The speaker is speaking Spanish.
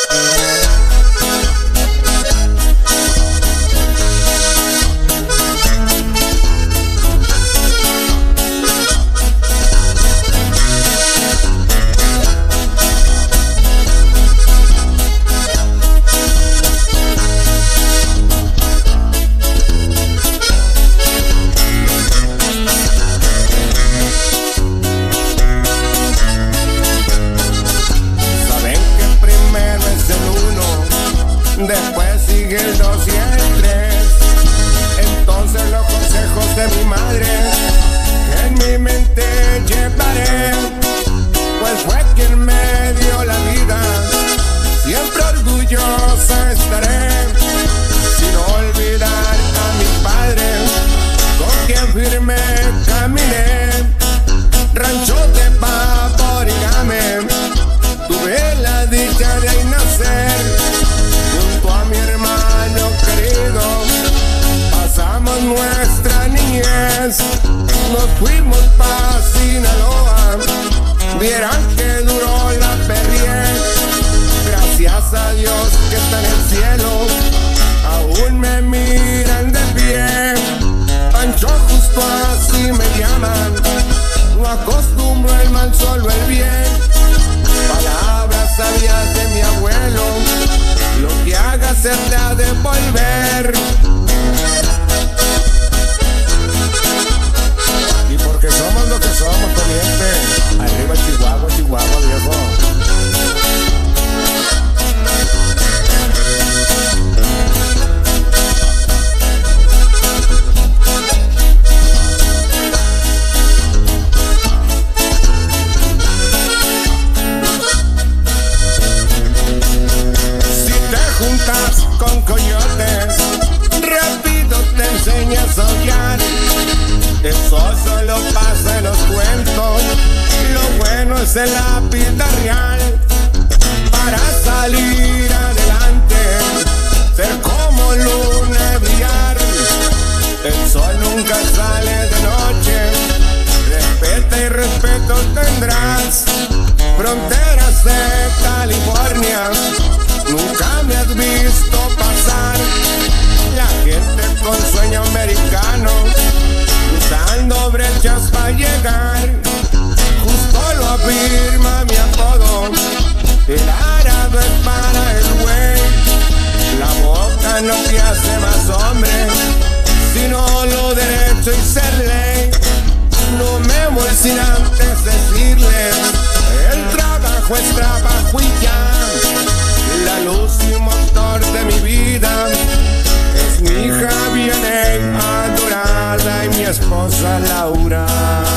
Después sigue el 2 y el 3. Entonces los consejos de mi madre que en mi mente llevaré, pues fue quien me dio la vida. Siempre orgullosa estaré, sin olvidar a mi padre, con quien firme caminé. Rancho de Vapor y Game, tuve la dicha de ahí nacer. A mi hermano querido pasamos nuestra niñez, nos fuimos pa' Sinaloa, vieran que duró la perrié. Gracias a Dios que está en el cielo, aún me miran de pie. Pancho, justo así me llaman, no acostumbro el mal, solo el bien. Palabras sabias de mi abuelo, lo que hagas se te ha de devolver. Y porque somos lo que somos, pariente. Arriba Chihuahua, Chihuahua, viejo. Con coyotes, rápido te enseñas a odiar. Eso solo pasa en los cuentos, lo bueno es en la vida real. Para salir adelante, ser como luna brillar. El sol nunca sale de noche, respeta y respeto tendrás. Fronteras de California, nunca me has visto pasar. La gente con sueño americano, cruzando brechas para llegar. Justo lo afirma mi apodo, el árabe es para el güey. La boca no te hace más hombre, sino lo derecho y ser ley. No me voy sin antes decirles, el trabajo es trabajo y ya. La luz y motor de mi vida es mi hija bien adorada y mi esposa Laura.